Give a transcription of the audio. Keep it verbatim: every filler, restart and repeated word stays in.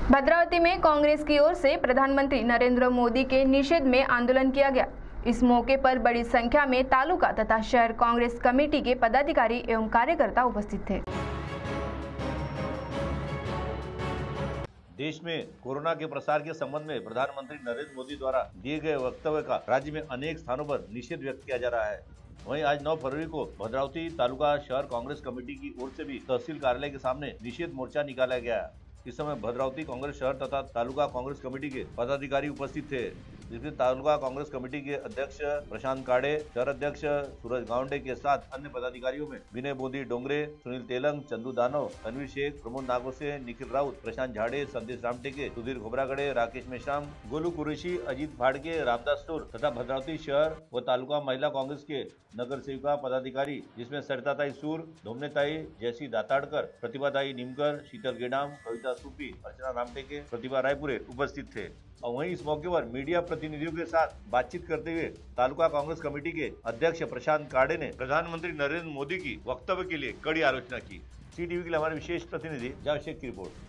भद्रावती में कांग्रेस की ओर से प्रधानमंत्री नरेंद्र मोदी के निषेध में आंदोलन किया गया। इस मौके पर बड़ी संख्या में तालुका तथा शहर कांग्रेस कमेटी के पदाधिकारी एवं कार्यकर्ता उपस्थित थे। देश में कोरोना के प्रसार के संबंध में प्रधानमंत्री नरेंद्र मोदी द्वारा दिए गए वक्तव्य का राज्य में अनेक स्थानों पर निषेध व्यक्त किया जा रहा है। वहीं आज नौ फरवरी को भद्रावती तालुका शहर कांग्रेस कमेटी की ओर से भी तहसील कार्यालय के सामने निषेध मोर्चा निकाला गया। इस समय भद्रावती कांग्रेस शहर तथा तालुका कांग्रेस कमेटी के पदाधिकारी उपस्थित थे, जिसमें तालुका कांग्रेस कमेटी के अध्यक्ष प्रशांत काड़े, शहर अध्यक्ष सूरज गावंडे के साथ अन्य पदाधिकारियों में विनय बोधी डोंगरे, सुनील तेलंग, चंदू दानव, तनवीर शेख, प्रमोद नागोसे, निखिल राउत, प्रशांत झाड़े, संदेश रामटेके, सुधीर खोबरागड़े, राकेश मेश्राम, गोलू कुरेशी, अजीत भाड़के, रामदास सुर तथा भद्रावती शहर व तालुका महिला कांग्रेस के नगर सेविका पदाधिकारी, जिसमें सरिताताई सूर, धोमनेताई, जयसी दाताड़कर, प्रतिभाताई निमकर, शीतल गेडाम, कविता सूपी, अर्चना रामटेके, प्रतिभा रायपुरे उपस्थित थे। और वहीं इस मौके पर मीडिया प्रतिनिधियों के साथ बातचीत करते हुए तालुका कांग्रेस कमेटी के अध्यक्ष प्रशांत काड़े ने प्रधानमंत्री नरेंद्र मोदी की वक्तव्य के लिए कड़ी आलोचना की। सी टीवी के लिए हमारे विशेष प्रतिनिधि जावेद शेख की रिपोर्ट।